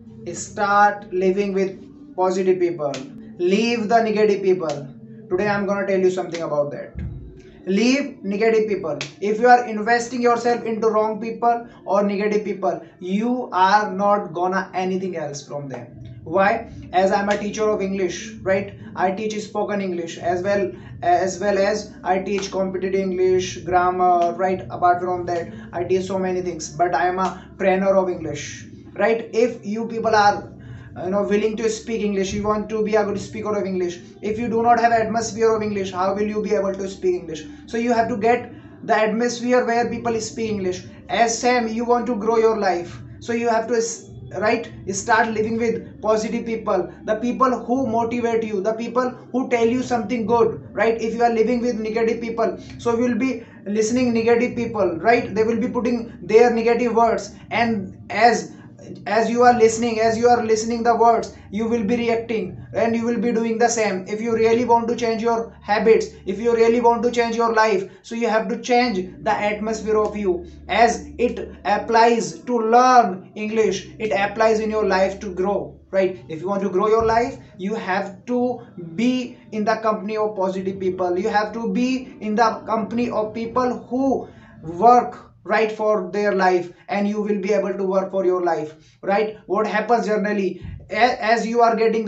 Start living with positive people. Leave the negative people. Today I'm gonna tell you something about that. Leave negative people. If you are investing yourself into wrong people or negative people, you are not gonna anything else from them. Why? As I'm a teacher of English, right? I teach spoken English as well as I teach competitive English, grammar, right? Apart from that, I teach so many things. But I am a trainer of English, right? If you people are willing to speak English, you want to be a good speaker of English, if you do not have atmosphere of English, how will you be able to speak English? So you have to get the atmosphere where people speak English. As same, you want to grow your life, so you have to right, start living with positive people, the people who motivate you, the people who tell you something good, right? If you are living with negative people, so you will be listening negative people, right? They will be putting their negative words, and as you are listening the words, you will be reacting and you will be doing the same. If you really want to change your habits, if you really want to change your life, so you have to change the atmosphere of you. As it applies to learn English, it applies in your life to grow, right? If you want to grow your life, you have to be in the company of positive people, you have to be in the company of people who work right for their life, and you will be able to work for your life, right? What happens generally, as you are getting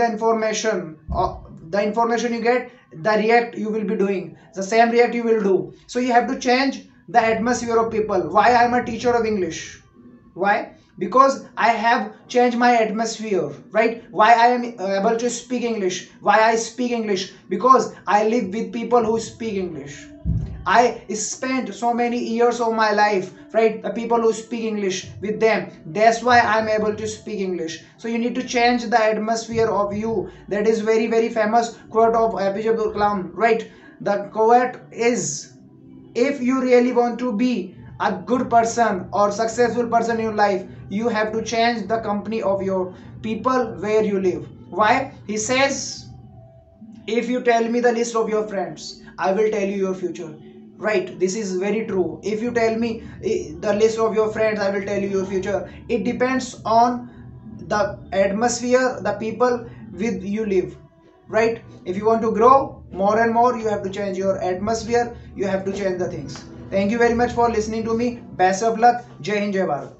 the information you get, the react you will be doing the same react you will do. So you have to change the atmosphere of people. Why I am a teacher of English? Why? Because I have changed my atmosphere, right? Why I am able to speak English? Why I speak English? Because I live with people who speak English. I spent so many years of my life, right? The people who speak English with them. That's why I'm able to speak English. So you need to change the atmosphere of you. That is very, very famous quote of APJ Abdul Kalam, right? The quote is, if you really want to be a good person or successful person in your life, you have to change the company of your people where you live. Why? He says, if you tell me the list of your friends, I will tell you your future. Right, this is very true. If you tell me the list of your friends, I will tell you your future. It depends on the atmosphere, the people with you live, right? If you want to grow more and more, you have to change your atmosphere, you have to change the things. Thank you very much for listening to me. Best of luck. Jai Hind, Jai Bharat.